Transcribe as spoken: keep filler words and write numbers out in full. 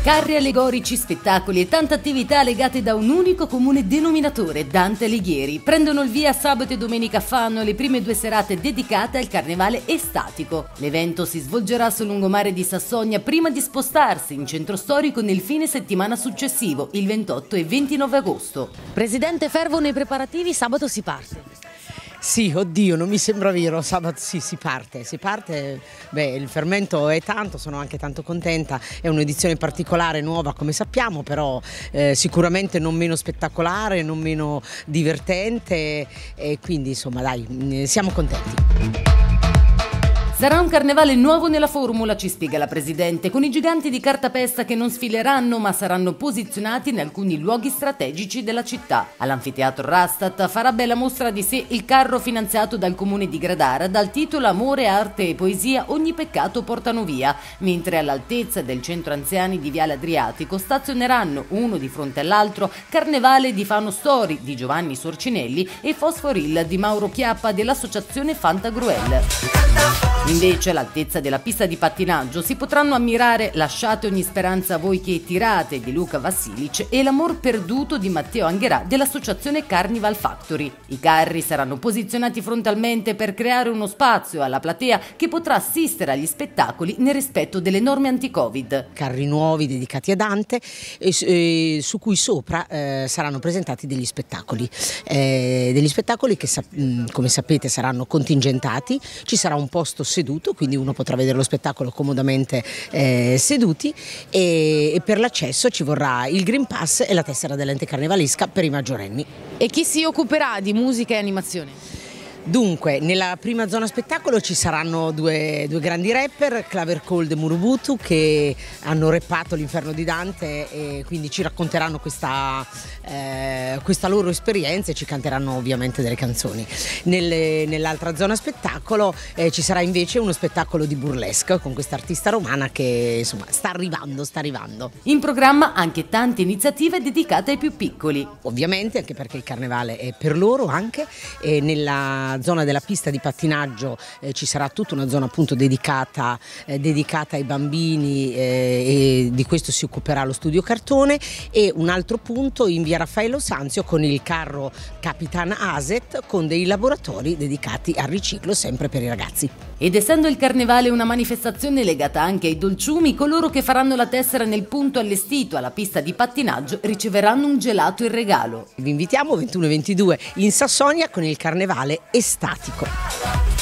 Carri allegorici, spettacoli e tante attività legate da un unico comune denominatore, Dante Alighieri, prendono il via sabato e domenica fa hanno le prime due serate dedicate al carnevale estatico. L'evento si svolgerà sul lungomare di Sassonia prima di spostarsi in centro storico nel fine settimana successivo, il ventotto e ventinove agosto. Presidente, fervono i preparativi, sabato si parte. Sì, oddio, non mi sembra vero, sabato sì, si parte, si parte, beh, il fermento è tanto, sono anche tanto contenta, è un'edizione particolare, nuova come sappiamo, però eh, sicuramente non meno spettacolare, non meno divertente e quindi insomma dai, siamo contenti. Sarà un carnevale nuovo nella formula, ci spiega la Presidente, con i giganti di cartapesta che non sfileranno ma saranno posizionati in alcuni luoghi strategici della città. All'anfiteatro Rastatt farà bella mostra di sé il carro finanziato dal comune di Gradara dal titolo Amore, arte e poesia, ogni peccato portano via, mentre all'altezza del centro anziani di Viale Adriatico stazioneranno, uno di fronte all'altro, Carnevale di Fano Story di Giovanni Sorcinelli e Fosforil di Mauro Chiappa dell'associazione Fantagruel. Invece all'altezza della pista di pattinaggio si potranno ammirare Lasciate ogni speranza voi che tirate di Luca Vassilic e L'amor perduto di Matteo Angherà dell'associazione Carnival Factory. I carri saranno posizionati frontalmente per creare uno spazio alla platea che potrà assistere agli spettacoli nel rispetto delle norme anti-Covid. Carri nuovi dedicati a Dante e, e su cui sopra eh, saranno presentati degli spettacoli, eh, degli spettacoli che come sapete saranno contingentati, ci sarà un posto seduto, quindi uno potrà vedere lo spettacolo comodamente eh, seduti e, e per l'accesso ci vorrà il Green Pass e la tessera dell'ente carnevalesca per i maggiorenni. E chi si occuperà di musica e animazione? Dunque, nella prima zona spettacolo ci saranno due, due grandi rapper, Claver Cold e Murubutu, che hanno rappato l'Inferno di Dante e quindi ci racconteranno questa, eh, questa loro esperienza e ci canteranno ovviamente delle canzoni. Nelle, nell'altra zona spettacolo eh, ci sarà invece uno spettacolo di burlesque con questa artista romana che insomma sta arrivando, sta arrivando. In programma anche tante iniziative dedicate ai più piccoli. Ovviamente, anche perché il carnevale è per loro anche, e nella zona della pista di pattinaggio eh, ci sarà tutta una zona appunto dedicata, eh, dedicata ai bambini eh, e di questo si occuperà lo studio cartone, e un altro punto in via Raffaello Sanzio con il carro Capitan Aset con dei laboratori dedicati al riciclo sempre per i ragazzi. Ed essendo il carnevale una manifestazione legata anche ai dolciumi, coloro che faranno la tessera nel punto allestito alla pista di pattinaggio riceveranno un gelato in regalo. Vi invitiamo ventuno e ventidue in Sassonia con il carnevale estatico.